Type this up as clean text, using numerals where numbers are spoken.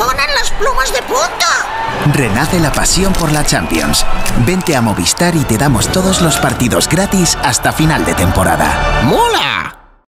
ponen las plumas de punta! Renace la pasión por la Champions. Vente a Movistar y te damos todos los partidos gratis hasta final de temporada. ¡Mola!